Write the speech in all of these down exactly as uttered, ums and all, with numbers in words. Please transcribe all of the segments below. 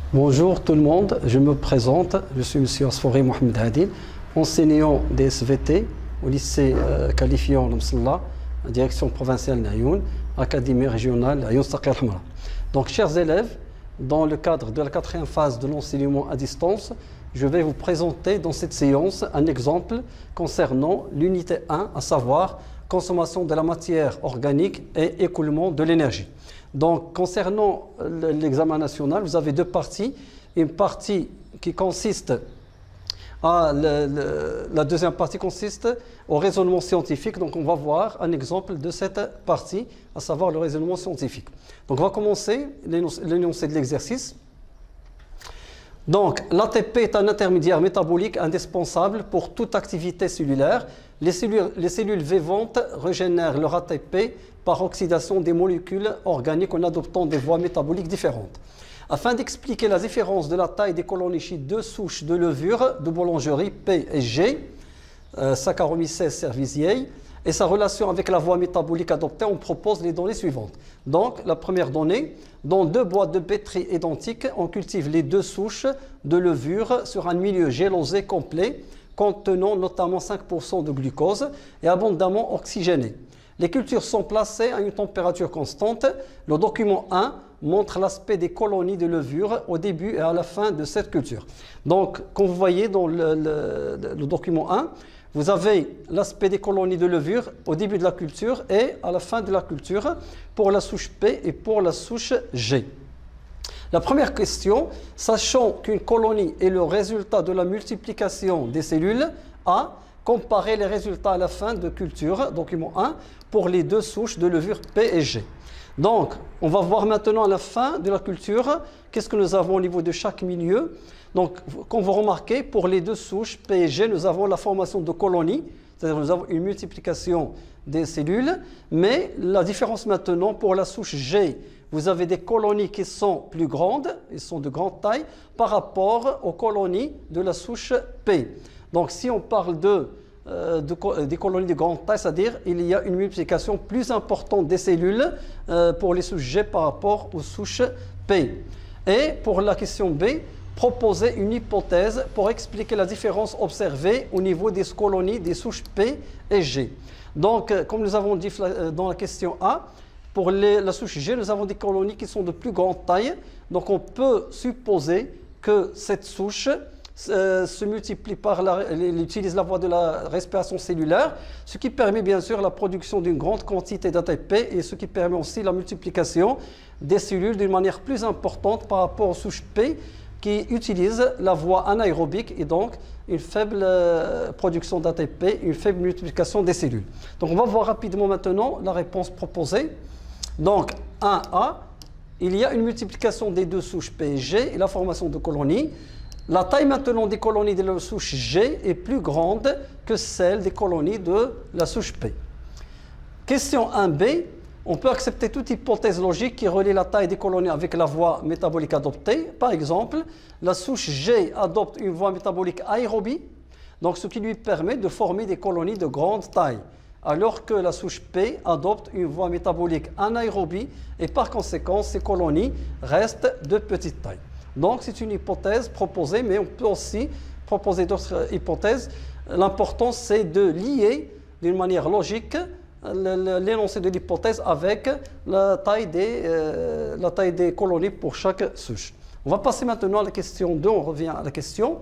Bonjour tout le monde, je me présente, je suis M. Asfouri Mohamed Hadid, enseignant des S V T au lycée euh, qualifiant Msalla, direction provinciale Nayoun, académie régionale Ayoun Saqi Al-Hamra. Donc chers élèves, dans le cadre de la quatrième phase de l'enseignement à distance, je vais vous présenter dans cette séance un exemple concernant l'unité un, à savoir consommation de la matière organique et écoulement de l'énergie. Donc, concernant l'examen national, vous avez deux parties. Une partie qui consiste à... Le, le, la deuxième partie consiste au raisonnement scientifique. Donc, on va voir un exemple de cette partie, à savoir le raisonnement scientifique. Donc, on va commencer l'énoncé de l'exercice. Donc, l'A T P est un intermédiaire métabolique indispensable pour toute activité cellulaire. Les cellules, les cellules vivantes régénèrent leur A T P par oxydation des molécules organiques en adoptant des voies métaboliques différentes. Afin d'expliquer la différence de la taille des colonies chez deux souches de levure de boulangerie P et G, euh, Saccharomyces cerevisiae, et sa relation avec la voie métabolique adoptée, on propose les données suivantes. Donc, la première donnée, dans deux boîtes de pétri identiques, on cultive les deux souches de levure sur un milieu gélosé complet, contenant notamment cinq pour cent de glucose et abondamment oxygéné. Les cultures sont placées à une température constante. Le document un montre l'aspect des colonies de levure au début et à la fin de cette culture. Donc, comme vous voyez dans le, le, le document un, vous avez l'aspect des colonies de levure au début de la culture et à la fin de la culture pour la souche P et pour la souche G. La première question, sachant qu'une colonie est le résultat de la multiplication des cellules, A, comparer les résultats à la fin de culture, document un, pour les deux souches de levure P et G. Donc, on va voir maintenant à la fin de la culture, qu'est-ce que nous avons au niveau de chaque milieu. Donc, comme vous remarquez, pour les deux souches P et G, nous avons la formation de colonies, c'est-à-dire nous avons une multiplication des cellules, mais la différence maintenant, pour la souche G, vous avez des colonies qui sont plus grandes, ils sont de grande taille, par rapport aux colonies de la souche P. Donc, si on parle de, euh, de, des colonies de grande taille, c'est-à-dire il y a une multiplication plus importante des cellules euh, pour les souches G par rapport aux souches P. Et pour la question B, proposer une hypothèse pour expliquer la différence observée au niveau des colonies des souches P et G. Donc, comme nous avons dit dans la question A, pour les, la souche G, nous avons des colonies qui sont de plus grande taille. Donc, on peut supposer que cette souche euh, se multiplie par la, elle utilise la voie de la respiration cellulaire, ce qui permet bien sûr la production d'une grande quantité d'A T P et ce qui permet aussi la multiplication des cellules d'une manière plus importante par rapport aux souches P qui utilisent la voie anaérobique et donc une faible euh, production d'A T P, une faible multiplication des cellules. Donc, on va voir rapidement maintenant la réponse proposée. Donc, un A, il y a une multiplication des deux souches P et G et la formation de colonies. La taille maintenant des colonies de la souche G est plus grande que celle des colonies de la souche P. Question un B, on peut accepter toute hypothèse logique qui relie la taille des colonies avec la voie métabolique adoptée. Par exemple, la souche G adopte une voie métabolique aérobie, donc ce qui lui permet de former des colonies de grande taille, alors que la souche P adopte une voie métabolique anaérobie et par conséquent, ces colonies restent de petite taille. Donc, c'est une hypothèse proposée, mais on peut aussi proposer d'autres hypothèses. L'important, c'est de lier d'une manière logique l'énoncé de l'hypothèse avec la taille, des, euh, la taille des colonies pour chaque souche. On va passer maintenant à la question deux, on revient à la question.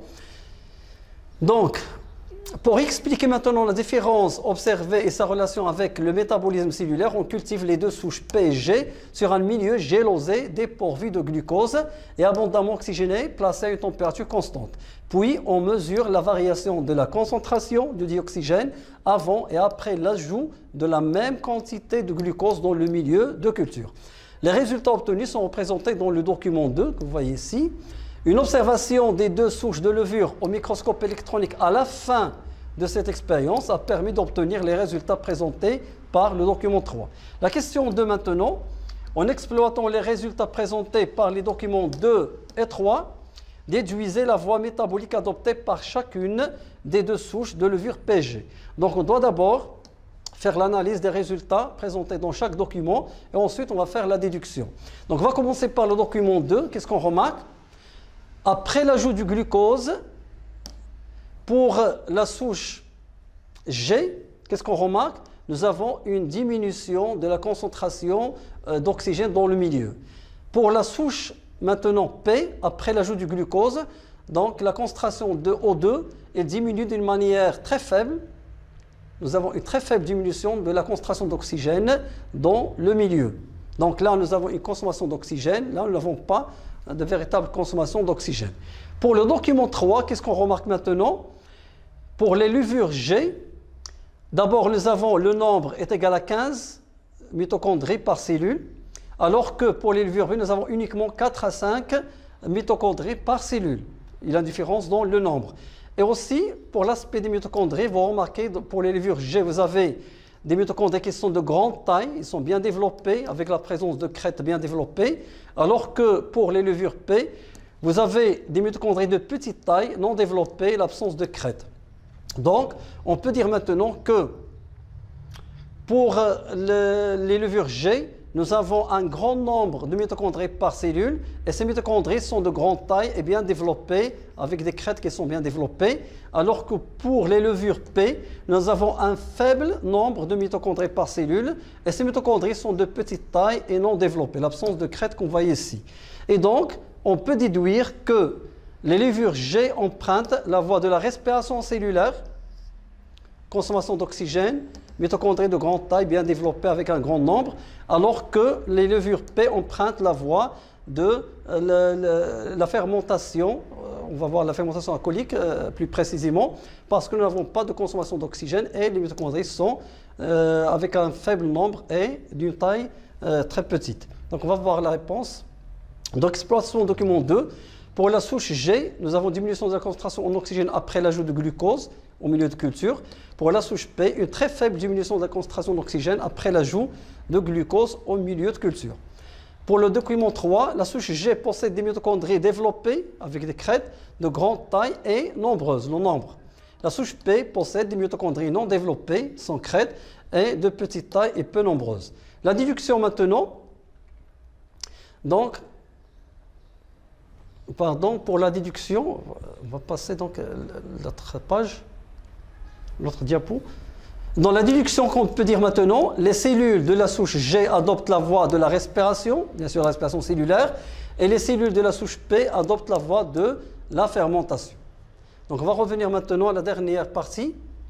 Donc, pour expliquer maintenant la différence observée et sa relation avec le métabolisme cellulaire, on cultive les deux souches P et G sur un milieu gélosé dépourvu de glucose et abondamment oxygéné, placé à une température constante. Puis, on mesure la variation de la concentration de dioxygène avant et après l'ajout de la même quantité de glucose dans le milieu de culture. Les résultats obtenus sont représentés dans le document deux que vous voyez ici. Une observation des deux souches de levure au microscope électronique à la fin de cette expérience a permis d'obtenir les résultats présentés par le document trois. La question deux maintenant, en exploitant les résultats présentés par les documents deux et trois, déduisez la voie métabolique adoptée par chacune des deux souches de levure P G. Donc on doit d'abord faire l'analyse des résultats présentés dans chaque document et ensuite on va faire la déduction. Donc on va commencer par le document deux. Qu'est-ce qu'on remarque? Après l'ajout du glucose, pour la souche G, qu'est-ce qu'on remarque? Nous avons une diminution de la concentration euh, d'oxygène dans le milieu. Pour la souche maintenant P, après l'ajout du glucose, donc la concentration de O deux est diminue d'une manière très faible. Nous avons une très faible diminution de la concentration d'oxygène dans le milieu. Donc là, nous avons une consommation d'oxygène. Là, nous n'avons pas de véritable consommation d'oxygène. Pour le document trois, qu'est-ce qu'on remarque maintenant? Pour les levures G, d'abord, nous avons le nombre est égal à quinze mitochondries par cellule, alors que pour les levures B, nous avons uniquement quatre à cinq mitochondries par cellule. Il y a une différence dans le nombre. Et aussi, pour l'aspect des mitochondries, vous remarquez, pour les levures G, vous avez des mitochondries qui sont de grande taille, ils sont bien développés, avec la présence de crêtes bien développées, alors que pour les levures P, vous avez des mitochondries de petite taille, non développées, l'absence de crêtes. Donc, on peut dire maintenant que pour le, les levures G, nous avons un grand nombre de mitochondries par cellule, et ces mitochondries sont de grande taille et bien développées, avec des crêtes qui sont bien développées, alors que pour les levures P, nous avons un faible nombre de mitochondries par cellule, et ces mitochondries sont de petite taille et non développées, l'absence de crêtes qu'on voit ici. Et donc, on peut déduire que les levures G empruntent la voie de la respiration cellulaire, consommation d'oxygène, mitochondries de grande taille bien développées avec un grand nombre, alors que les levures P empruntent la voie de euh, la, la fermentation, euh, on va voir la fermentation alcoolique euh, plus précisément, parce que nous n'avons pas de consommation d'oxygène et les mitochondries sont euh, avec un faible nombre et d'une taille euh, très petite. Donc on va voir la réponse. Donc exploration document deux. Pour la souche G, nous avons diminution de la concentration en oxygène après l'ajout de glucose au milieu de culture. Pour la souche P, une très faible diminution de la concentration d'oxygène après l'ajout de glucose au milieu de culture. Pour le document trois, la souche G possède des mitochondries développées avec des crêtes de grande taille et nombreuses, le nombre. La souche P possède des mitochondries non développées, sans crêtes, et de petite taille et peu nombreuses. La déduction maintenant, donc, Pardon, pour la déduction, on va passer donc à l'autre page, l'autre diapo. Dans la déduction qu'on peut dire maintenant, les cellules de la souche G adoptent la voie de la respiration, bien sûr la respiration cellulaire, et les cellules de la souche P adoptent la voie de la fermentation. Donc on va revenir maintenant à la dernière partie.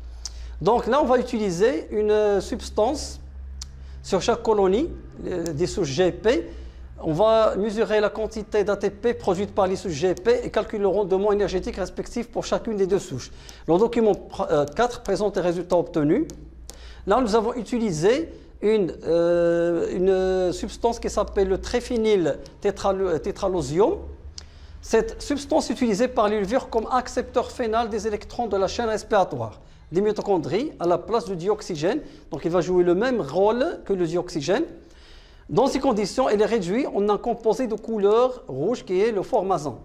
Donc là on va utiliser une substance sur chaque colonie des souches G et P. On va mesurer la quantité d'A T P produite par les souches G et P et calculer le rendement énergétique respectif pour chacune des deux souches. Le document quatre présente les résultats obtenus. Là, nous avons utilisé une, euh, une substance qui s'appelle le tréphényl tétralosium. Cette substance est utilisée par les levures comme accepteur phénal des électrons de la chaîne respiratoire des mitochondries à la place du dioxygène. Donc, il va jouer le même rôle que le dioxygène. Dans ces conditions, elle est réduite en un composé de couleur rouge qui est le formazan.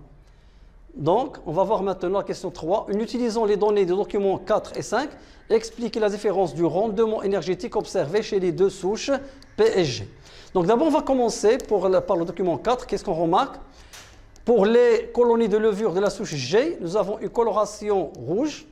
Donc, on va voir maintenant la question trois. En utilisant les données des documents quatre et cinq, expliquer la différence du rendement énergétique observé chez les deux souches P et G. Donc, d'abord, on va commencer pour le, par le document quatre. Qu'est-ce qu'on remarque? Pour les colonies de levure de la souche G, nous avons une coloration rouge.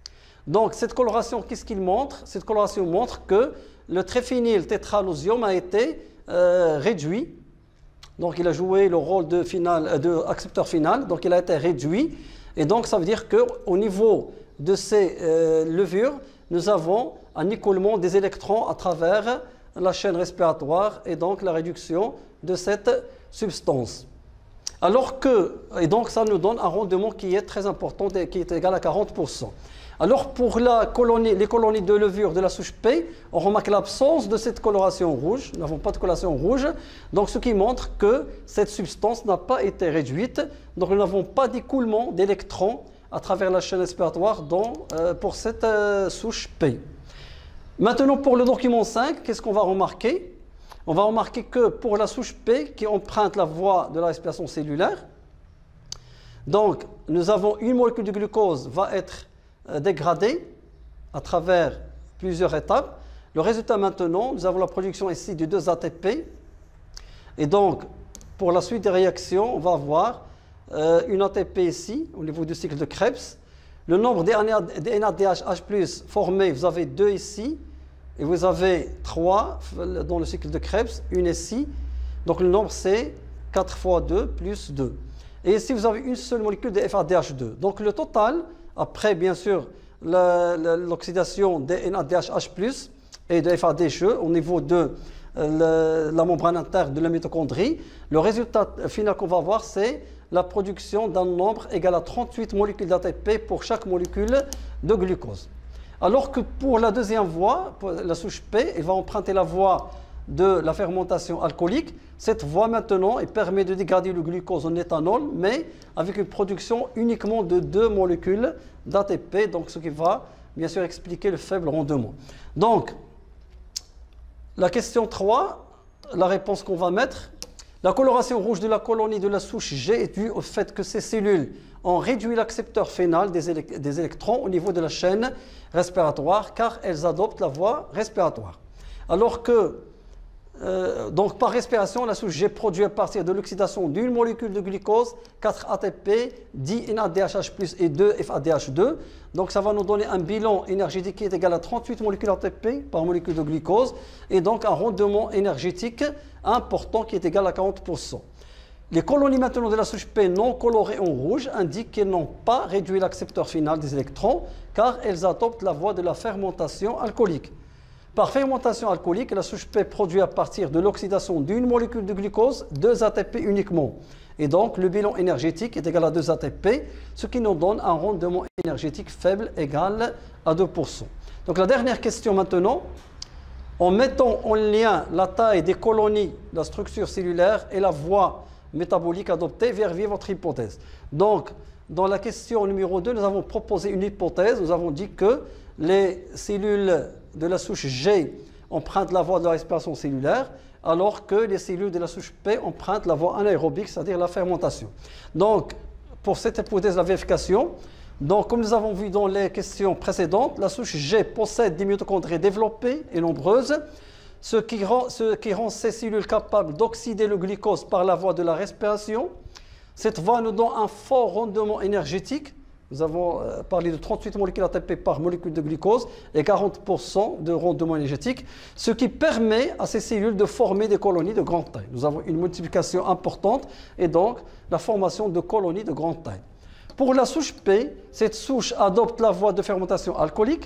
Donc, cette coloration, qu'est-ce qu'il montre? Cette coloration montre que le tréphényl tétralosium a été Euh, réduit, donc il a joué le rôle de, final, de accepteur final, donc il a été réduit, et donc ça veut dire qu'au niveau de ces euh, levures, nous avons un écoulement des électrons à travers la chaîne respiratoire et donc la réduction de cette substance. Alors que, et donc ça nous donne un rendement qui est très important, qui est égal à quarante pour cent. Alors pour la colonie, les colonies de levure de la souche P, on remarque l'absence de cette coloration rouge. Nous n'avons pas de coloration rouge, donc ce qui montre que cette substance n'a pas été réduite. Donc nous n'avons pas d'écoulement d'électrons à travers la chaîne respiratoire dans, euh, pour cette euh, souche P. Maintenant pour le document cinq, qu'est-ce qu'on va remarquer? On va remarquer que pour la souche P qui emprunte la voie de la respiration cellulaire, donc nous avons une molécule de glucose va être dégradé à travers plusieurs étapes. Le résultat maintenant, nous avons la production ici de deux A T P. Et donc, pour la suite des réactions, on va voir euh, une A T P ici, au niveau du cycle de Krebs. Le nombre des N A D H H plus formés, vous avez deux ici, et vous avez trois dans le cycle de Krebs, une ici. Donc le nombre c'est quatre fois deux plus deux. Et ici vous avez une seule molécule de F A D H deux. Donc le total, après bien sûr l'oxydation des N A D H H plus et de F A D H au niveau de euh, la membrane interne de la mitochondrie, le résultat final qu'on va avoir c'est la production d'un nombre égal à trente-huit molécules d'A T P pour chaque molécule de glucose. Alors que pour la deuxième voie, pour la souche P, elle va emprunter la voie de la fermentation alcoolique. Cette voie maintenant elle permet de dégrader le glucose en éthanol, mais avec une production uniquement de deux molécules d'A T P, donc ce qui va bien sûr expliquer le faible rendement. Donc, la question trois, la réponse qu'on va mettre, la coloration rouge de la colonie de la souche G est due au fait que ces cellules ont réduit l'accepteur phénal des, élec des électrons au niveau de la chaîne respiratoire car elles adoptent la voie respiratoire. Alors que, euh, donc par respiration, la souche G produit à partir de l'oxydation d'une molécule de glucose, quatre A T P, dix N A D H H plus et deux F A D H deux. Donc ça va nous donner un bilan énergétique qui est égal à trente-huit molécules A T P par molécule de glucose et donc un rendement énergétique important qui est égal à quarante pour cent. Les colonies maintenant de la souche P non colorées en rouge indiquent qu'elles n'ont pas réduit l'accepteur final des électrons car elles adoptent la voie de la fermentation alcoolique. Par fermentation alcoolique, la souche P produit à partir de l'oxydation d'une molécule de glucose deux A T P uniquement. Et donc le bilan énergétique est égal à deux A T P, ce qui nous donne un rendement énergétique faible égal à deux pour cent. Donc la dernière question maintenant. En mettant en lien la taille des colonies, la structure cellulaire et la voie métabolique adoptée, vérifiez votre hypothèse. Donc, dans la question numéro deux, nous avons proposé une hypothèse. Nous avons dit que les cellules de la souche G empruntent la voie de la respiration cellulaire, alors que les cellules de la souche P empruntent la voie anaérobique, c'est-à-dire la fermentation. Donc, pour cette hypothèse, la vérification, donc, comme nous avons vu dans les questions précédentes, la souche G possède des mitochondries développées et nombreuses, ce qui rend, ce qui rend ces cellules capables d'oxyder le glucose par la voie de la respiration. Cette voie nous donne un fort rendement énergétique. Nous avons parlé de trente-huit molécules A T P par molécule de glucose et quarante pour cent de rendement énergétique, ce qui permet à ces cellules de former des colonies de grande taille. Nous avons une multiplication importante et donc la formation de colonies de grande taille. Pour la souche P, cette souche adopte la voie de fermentation alcoolique.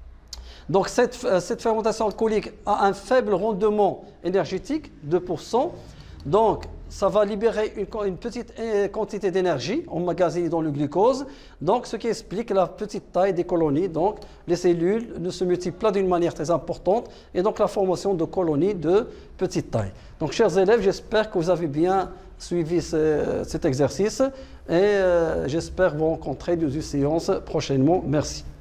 Donc cette, cette fermentation alcoolique a un faible rendement énergétique, deux pour cent. Donc ça va libérer une, une petite quantité d'énergie emmagasinée dans le glucose. Donc ce qui explique la petite taille des colonies. Donc les cellules ne se multiplient pas d'une manière très importante et donc la formation de colonies de petite taille. Donc chers élèves, j'espère que vous avez bien suivi ce, cet exercice et euh, j'espère vous rencontrer dans une séance prochainement. Merci.